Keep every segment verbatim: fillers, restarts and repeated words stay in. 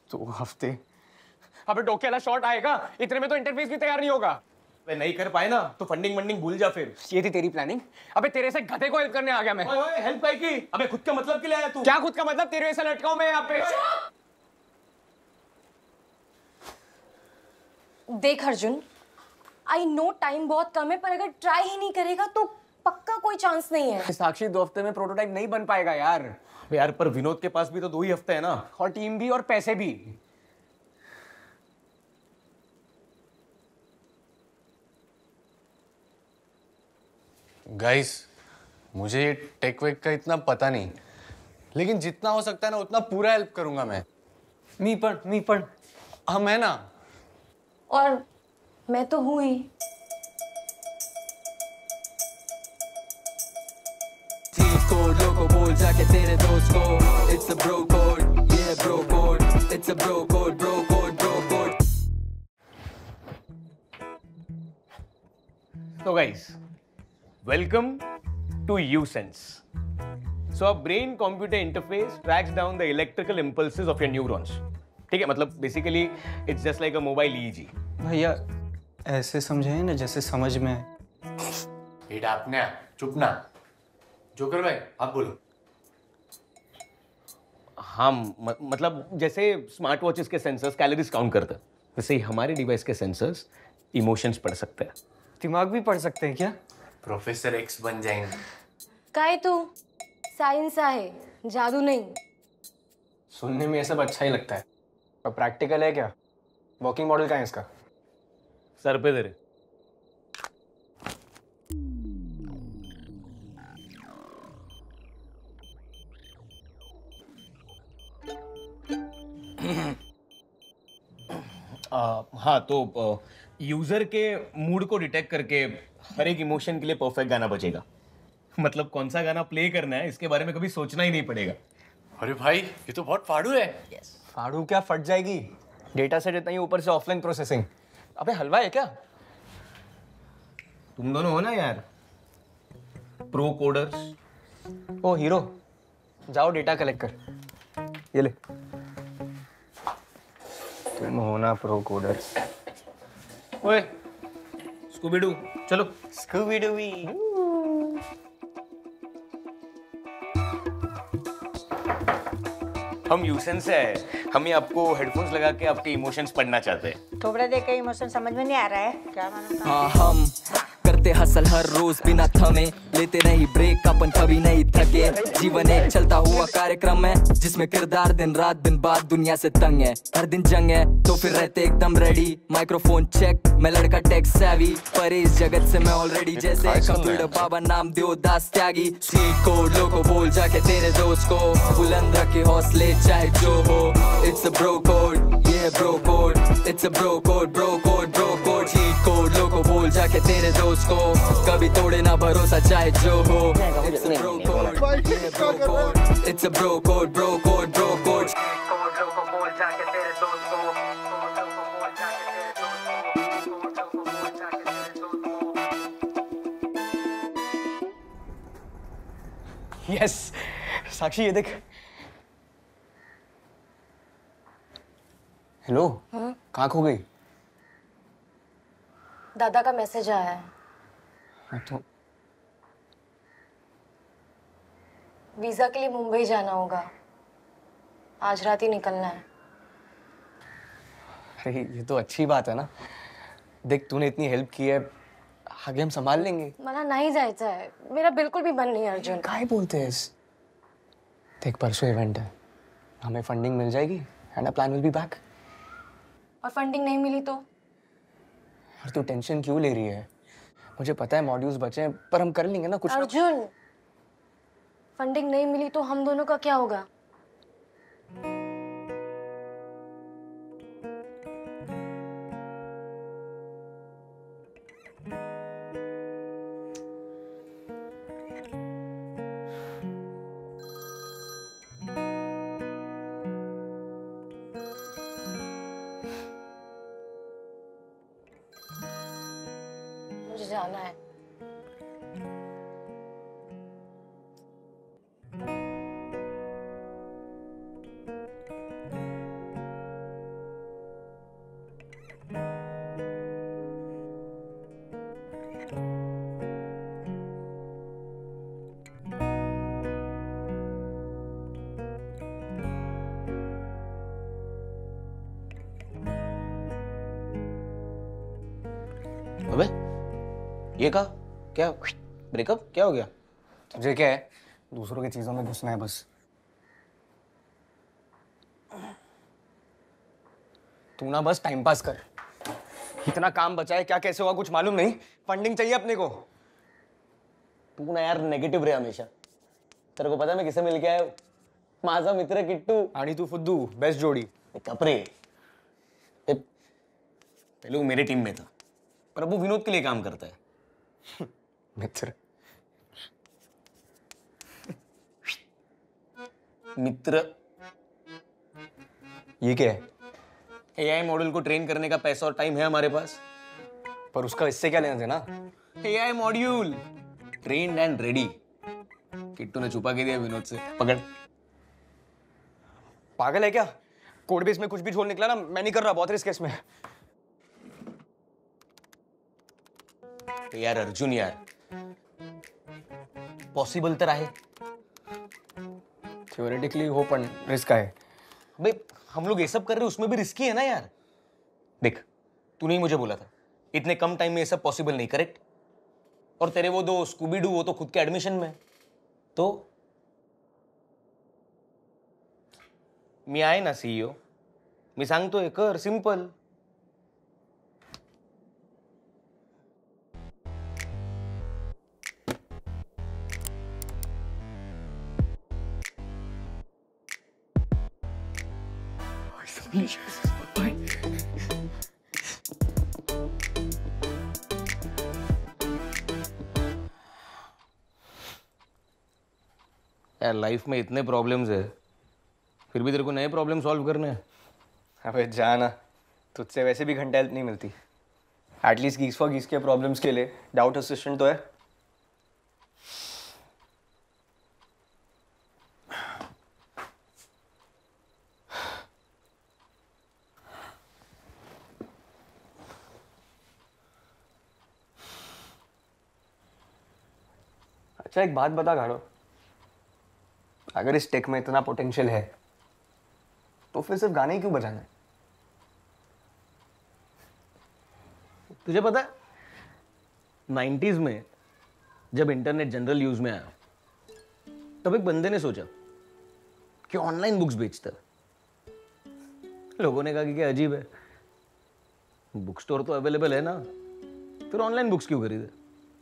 दो हफ्ते? अबे डोकेला शॉट आएगा, इतने में तो इंटरफेस भी तैयार नहीं होगा। वे नहीं कर पाए ना तो फंडिंग वंडिंग भूल जा फिर। ये थी तेरी प्लानिंग? अबे तेरे से गधे को हेल्प करने आ गया मैं। ओए ओए हेल्प काय की? अबे खुद का मतलब के लिए आया तू? क्या खुद का मतलब? तेरे ऐसा लटका हूं मैं यहाँ पे। देख अर्जुन, आई नो टाइम बहुत कम है, पर अगर ट्राई ही नहीं करेगा तो पक्का कोई चांस नहीं है। साक्षी, दो हफ्ते में प्रोटोटाइप नहीं बन पाएगा यार। यार पर विनोद के पास भी तो दो ही हफ्ते है ना, और टीम भी और पैसे भी। गाइस, मुझे ये टेक वेक का इतना पता नहीं, लेकिन जितना हो सकता है ना उतना पूरा हेल्प करूंगा मैं। मी पढ़ मी पढ़ हम है ना। और मैं तो हूं ही। कोड लोगो बोल जाके तेरे दोस्त को, it's a bro code, yeah bro code, it's a bro code, bro code, bro code. So guys, welcome to U-Sense. So a brain-computer interface tracks down the electrical impulses of your neurons. ठीक है, मतलब basically it's just like a mobile E E G. भैया ऐसे समझे ना जैसे समझ में। ये आपने चुप ना। जोकर भाई आप बोलो। हाँ म, मतलब जैसे स्मार्ट वॉचेस के सेंसर्स कैलोरीज काउंट करते हैं, वैसे ही हमारे डिवाइस के सेंसर्स इमोशंस पढ़ सकते हैं। दिमाग भी पढ़ सकते हैं क्या? प्रोफेसर एक्स बन जाएंगे। काय तू साइंस है, जादू नहीं। सुनने में ये सब अच्छा ही लगता है, पर प्रैक्टिकल है क्या? वर्किंग मॉडल क्या है इसका? सर पे तेरे। आ, हाँ तो यूजर के मूड को डिटेक्ट करके हर एक इमोशन के लिए परफेक्ट गाना बजेगा। मतलब कौन सा गाना प्ले करना है इसके बारे में कभी सोचना ही नहीं पड़ेगा। अरे भाई ये तो बहुत फाड़ू है। yes. फाड़ू क्या, फट जाएगी। डेटा सेट इतना ही, ऊपर से ऑफलाइन प्रोसेसिंग। अबे हलवा है क्या? तुम दोनों हो ना यार प्रो कोडर्स। ओ हीरो, जाओ डेटा कलेक्ट कर। ये ले, तुम हो ना प्रो कोडर। ओए स्कूबी डू, चलो। स्कूबी डूबी। हम यूसेंस से है, हम ये आपको हेडफोन्स लगा के आपके इमोशंस पढ़ना चाहते हैं। थोड़ा देख के इमोशन समझ में नहीं आ रहा है क्या मालूम। हाँ हम करते हसल हर रोज बिना थमे, लेते नहीं ब्रेक अपन कभी नहीं थके। जीवन एक चलता हुआ कार्यक्रम है जिसमें किरदार दिन रात दिन बाद दुनिया से तंग है। हर दिन जंग है तो फिर रहते एकदम रेडी, माइक्रोफोन चेक, मैं लड़का टेक सेवी, पर इस जगत से मैं ऑलरेडी जैसे कंप्यूटर बाबा नाम देवदास त्यागी। स्वीट कोड लोगो बोल जाके तेरे दोस्त को, बुलंद रखे हौसले चाहे जो हो। इट्स अ ब्रो कोड, ये bro code, it's a bro code, bro code, bro code. Cheat code लोगो बोल जाके तेरे दोस्त को, कभी तोड़े ना भरोसा चाहे जो हो। It's a bro code, yeah bro code, it's a bro code, bro code, bro code. Yes Sakshi, ये देख। हेलो, कहाँ खो गई? दादा का मैसेज आया है। हाँ तो वीजा के लिए मुंबई जाना होगा, आज रात ही निकलना है। अरे ये तो अच्छी बात है ना। देख तूने इतनी हेल्प की है, आगे हम संभाल लेंगे। मला नहीं जायचं है, मेरा बिल्कुल भी मन नहीं है अर्जुन। काय बोलते हैं इस? देख परसों इवेंट है, हमें फंडिंग मिल जाएगी and a plan will be back. और फंडिंग नहीं मिली तो? और तू टेंशन क्यों ले रही है? मुझे पता है मॉड्यूल्स बचे हैं, पर हम कर लेंगे ना कुछ। अर्जुन, फंडिंग नहीं मिली तो हम दोनों का क्या होगा? मुझे जाना है। ये कहा क्या? ब्रेकअप क्या हो गया? तुझे क्या है, दूसरों की चीजों में घुसना है बस। तू ना बस टाइम पास कर। इतना काम बचा है, क्या कैसे हुआ कुछ मालूम नहीं। फंडिंग चाहिए अपने को। तू ना यार नेगेटिव रहे हमेशा। तेरे को पता है मैं किसे मिल के आया हूँ? माझा मित्र किट्टू आणि तू फुद्दू, बेस्ट जोड़ी। कपरे। पहले वो मेरे टीम में था, पर अब वो विनोद के लिए काम करता है। मित्र मित्र ये क्या है? एआई मॉडल को ट्रेन करने का पैसा और टाइम है हमारे पास। पर उसका इससे क्या लेना देना? AI module trained and ready. Kittu ने छुपा के दिया विनोद से। पकड़। पागल है क्या? कोड बेस में कुछ भी झोल निकला ना, मैं नहीं कर रहा, बहुत रिस्क है इसमें। यार अर्जुन यार, पॉसिबल तर आहे। थियोरेटिकली हो, पण रिस्क है। भाई हम लोग ये सब कर रहे हैं, उसमें भी रिस्की है ना यार। देख, तूने ही मुझे बोला था इतने कम टाइम में ये सब पॉसिबल नहीं, करेक्ट? और तेरे वो दो स्कूबी डू वो तो खुद के एडमिशन में, तो मी आहे ना सीईओ, मी सांगतोय कर, सिंपल। यार लाइफ में इतने प्रॉब्लम्स है, फिर भी तेरे को नए प्रॉब्लम सॉल्व करने हैं। अबे जाना, तुझसे वैसे भी घंटे हेल्प नहीं मिलती। एटलीस्ट गीस फॉर गीस के प्रॉब्लम्स के लिए डाउट असिस्टेंट तो है। अच्छा एक बात बता गाड़ो, अगर इस टेक में इतना पोटेंशियल है तो फिर सिर्फ गाने ही क्यों बजाना है? तुझे पता है नाइन्टीज में जब इंटरनेट जनरल यूज में आया तब एक बंदे ने सोचा कि ऑनलाइन बुक्स बेचता है। लोगों ने कहा कि क्या अजीब है, बुक स्टोर तो अवेलेबल है ना, फिर ऑनलाइन बुक्स क्यों खरीदे?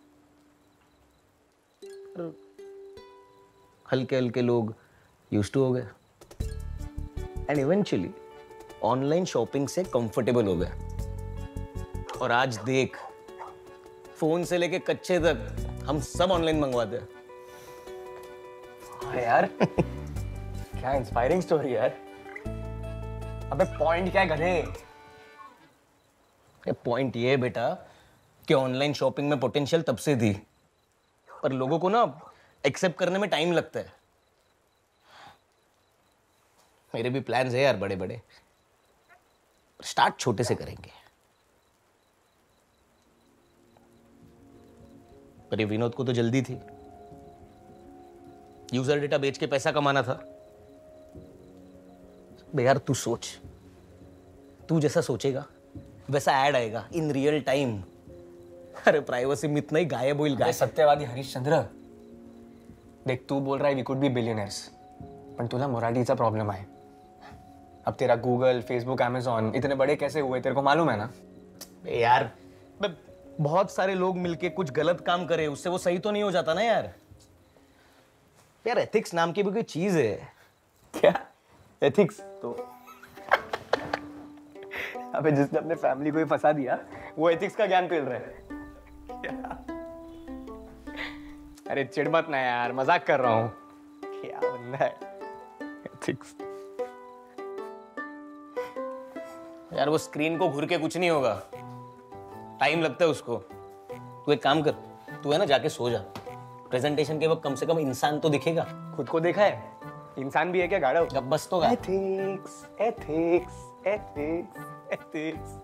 हल्के हल्के लोग यूज टू हो गए एंड इवेंचुअली ऑनलाइन शॉपिंग से कंफर्टेबल हो गए। और आज देख, फोन से लेके कच्चे तक हम सब ऑनलाइन मंगवाते हैं। हाँ यार क्या इंस्पायरिंग स्टोरी यार। अबे पॉइंट क्या है गधे? पॉइंट ये है बेटा कि ऑनलाइन शॉपिंग में पोटेंशियल तब से थी, पर लोगों को ना एक्सेप्ट करने में टाइम लगता है। मेरे भी प्लान्स है यार बड़े बड़े, स्टार्ट छोटे से करेंगे। पर ये विनोद को तो जल्दी थी, यूजर डेटा बेच के पैसा कमाना था। बे यार तू सोच, तू जैसा सोचेगा वैसा ऐड आएगा इन रियल टाइम। अरे प्राइवेसी में इतना ही गायब होईल गाय। सत्यवादी हरिश्चंद्र, देख तू बोल रहा है वी कुड बी बिलियनर्स, पण तुला मोरालीचा प्रॉब्लम आहे। अब तेरा गूगल, फेसबुक, अमेजॉन इतने बड़े कैसे हुए तेरे को मालूम है ना? बे यार बे, बहुत सारे लोग मिलके कुछ गलत काम करे, उससे वो सही तो नहीं हो जाता ना यार। यार एथिक्स नाम की भी कोई चीज है। क्या एथिक्स? तो अबे जिसने अपने फैमिली को ही फंसा दिया वो एथिक्स का ज्ञान पेल रहा है। अरे चिढ़ मत ना यार, मजाक कर रहा हूँ। क्या बंदा है एथिक्स। यार वो स्क्रीन को घूर के कुछ नहीं होगा, टाइम लगता है उसको। तू एक काम कर, तू है ना जाके सो जा, प्रेजेंटेशन के वक्त कम से कम इंसान तो दिखेगा। खुद को देखा है? इंसान भी है क्या गाड़ो? जब बस तो गा। Ethics ethics ethics ethics.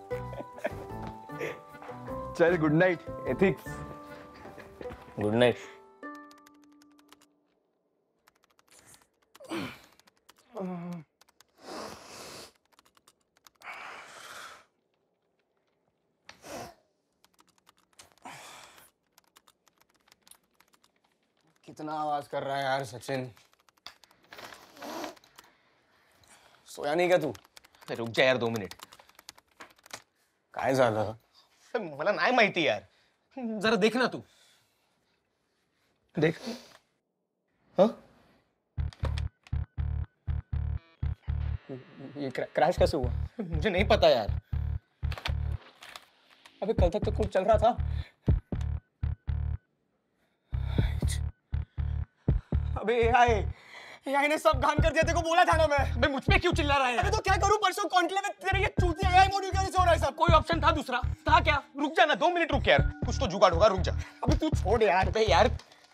चल good night ethics. Good night. कितना आवाज कर रहा है यार सचिन। सोया नहीं क्या तू? अरे रुक जा यार दो मिनिट. काय झालं? मला नाही माहिती यार. जरा देख ना तू. देख. हाँ? ये क्रैश कैसे हुआ? मुझे नहीं पता यार. अबे कल तक तो कुछ चल रहा था. अबे एआई एआई ने सब काम कर दिया. तेरे को बोला था ना मैं. अबे मुझ पे क्यों चिल्ला रहा है? अबे तो क्या करूं? परसों कॉन्क्लेव में तेरे ये चूतिया एआई मॉड्यूल कैसे हो रहा है सब? कोई ऑप्शन था दूसरा? था क्या? रुक जा ना दो मिनट रुक यार. कुछ तो जुगाड़ होगा. रुक जा. अबे तू छोड़ यार. अबे यार.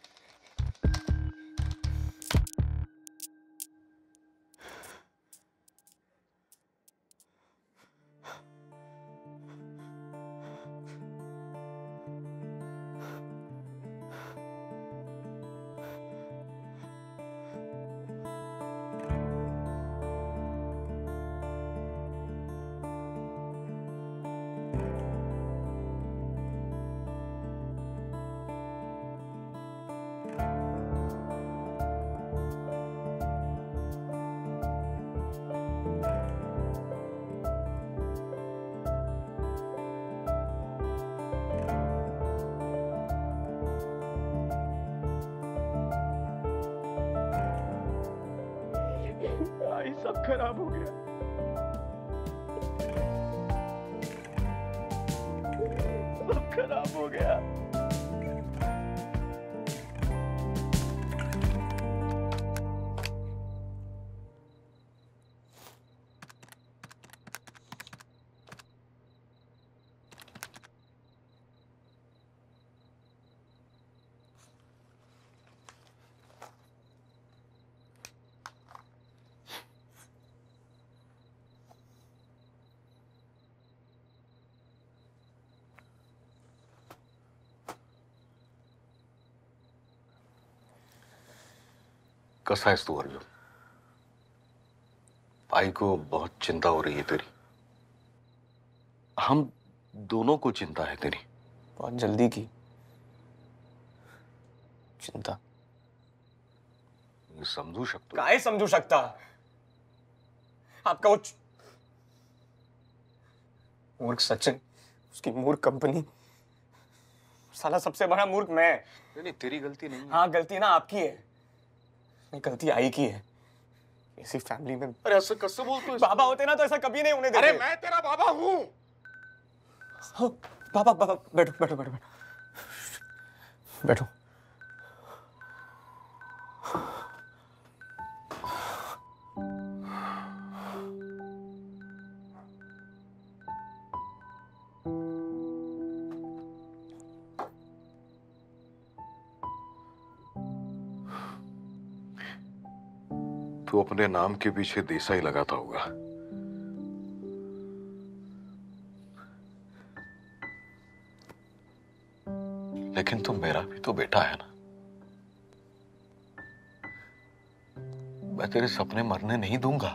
भाई सब खराब हो गया. सब खराब हो गया. कैसा है तू अर्जुन? भाई को बहुत चिंता हो रही है तेरी. हम दोनों को चिंता है तेरी. बहुत जल्दी की चिंता. मैं समझू शकतो. काय समझू शकता? आपका वो च- मूर्ख सचिन, उसकी मूर्ख कंपनी. साला सबसे बड़ा मूर्ख मैं. नहीं नहीं तेरी गलती नहीं है. हाँ गलती ना आपकी है. नहीं गलती आई की है. इसी फैमिली में अरे ऐसा कैसे बोलते हो? बाबा होते ना तो ऐसा कभी नहीं होने देते. अरे मैं तेरा बाबा हूँ. हाँ, बाबा बाबा बैठो बैठो बैठो बैठो बैठो. तू अपने नाम के पीछे देसाई लगाता होगा. लेकिन तू मेरा भी तो बेटा है ना. मैं तेरे सपने मरने नहीं दूंगा.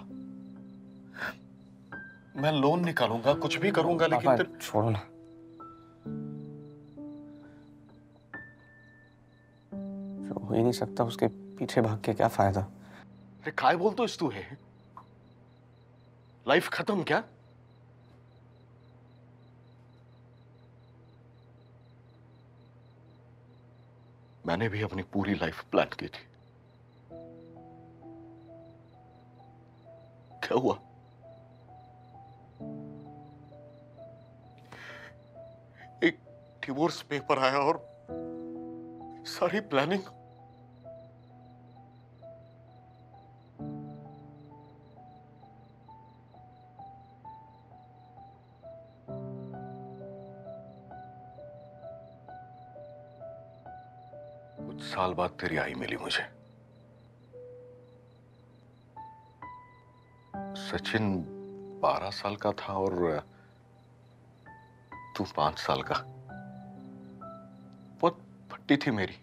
मैं लोन निकालूंगा, कुछ भी करूंगा, लेकिन पापा तेरे... छोड़ो ना. जो हो ही नहीं सकता उसके पीछे भाग के क्या फायदा? अरे काय बोल तो इस तू है? लाइफ खत्म क्या? मैंने भी अपनी पूरी लाइफ प्लान की थी. क्या हुआ? एक डिवोर्स पेपर आया और सारी प्लानिंग कुछ साल बाद तेरी आई मिली मुझे. सचिन बारह साल का था और तू पांच साल का. बहुत फट्टी थी मेरी.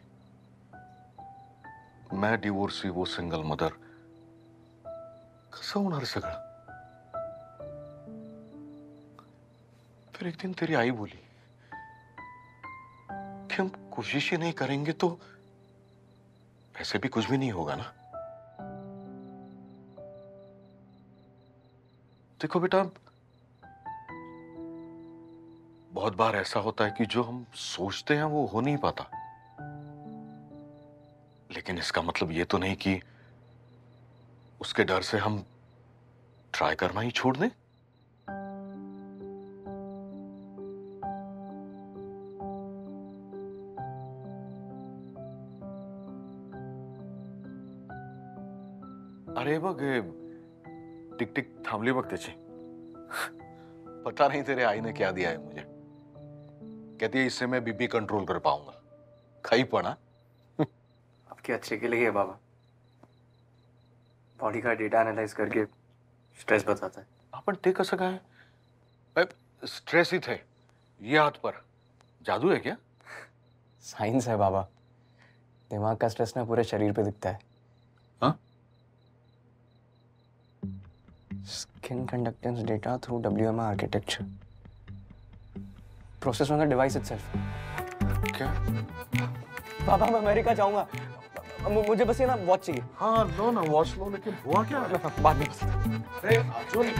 मैं डिवोर्सी, वो सिंगल मदर. कसं होणार सगळं? फिर एक दिन तेरी आई बोली कि हम कोशिश ही नहीं करेंगे तो वैसे भी कुछ भी नहीं होगा ना। देखो बेटा, बहुत बार ऐसा होता है कि जो हम सोचते हैं वो हो नहीं पाता, लेकिन इसका मतलब ये तो नहीं कि उसके डर से हम ट्राई करना ही छोड़ दें। अरे बघ टिक टिक थांबली बघ त्याची। पता नहीं तेरे आई ने क्या दिया है मुझे। कहती है इससे मैं बीपी कंट्रोल कर पाऊंगा। खाई पड़ा। आपके अच्छे के लिए है बाबा। बॉडी का डेटा एनालाइज करके स्ट्रेस बताता है। आपण ते कसं काय? अरे, स्ट्रेस ही थे ये हाथ पर जादू है क्या? साइंस है बाबा। दिमाग का स्ट्रेस ना पूरे शरीर पे दिखता है। हाँ? Skin conductance data through W M R architecture. Process on the device itself. क्या? पापा मैं अमेरिका जाऊंगा। मु- मुझे बस ये ना वॉच चाहिए। हाँ लो ना वॉच लो, लेकिन हुआ क्या? बाद में बता। अरे अर्जुन,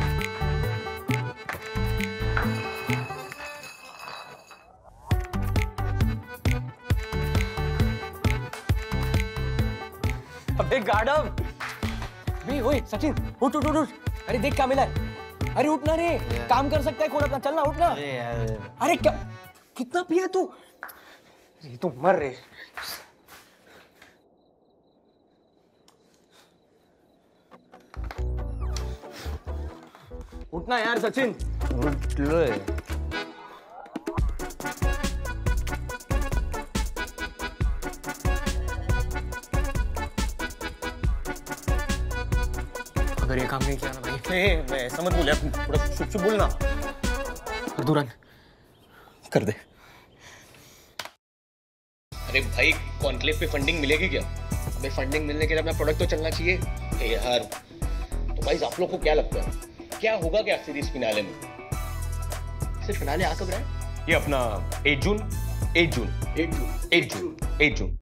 अबे गार्डव। बे ओए सचिन उठ उठ उठ उठ। अरे देख क्या मिला है। अरे उठना रे, काम कर सकता है खोल अपना, चलना उठना। अरे क्या कितना पिया तू? ये तू मर रे। उठना यार सचिन। उठ लो। अगर ये काम नहीं किया ना भाई। नहीं, मैं ऐसा मत बोले, थोड़ा चुप चुप बोलना। दुरान कर दे। अरे भाई, कॉन्क्लेव पे फंडिंग मिलेगी क्या? अबे फंडिंग मिलने के लिए अपना प्रोडक्ट तो चलना चाहिए। ए यार, तो भाई आप लोग को क्या लगता है क्या होगा क्या सीरीज फिनाले में? सिर्फ फिनाले आ कब रहा है? ये अपना eight June eight June eight June eight June eight जून